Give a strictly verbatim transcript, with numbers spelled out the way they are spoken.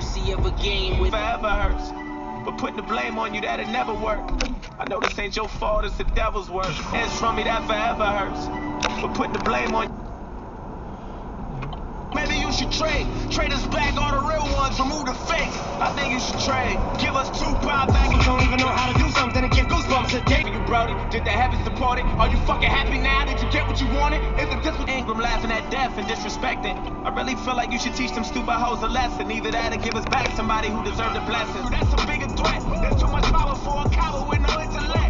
mercy of a game with forever hurts. But putting the blame on you, that'll never work. I know this ain't your fault, it's the devil's work. Hands from me, that forever hurts. But putting the blame on you. Maybe you should trade. Trade us back all the real ones, remove the fakes. I think you should trade. Give us two pop back. You don't even know how to do something to get goosebumps today. You Brody, did the heavens support it? Are you fucking happy now? Did you get what you wanted? Isn't this what Ingram laughing at death and disrespecting? I really feel like you should teach them stupid hoes a lesson. Either that or give us back somebody who deserved a blessing. That's a bigger threat. There's too much power for a coward with no intellect.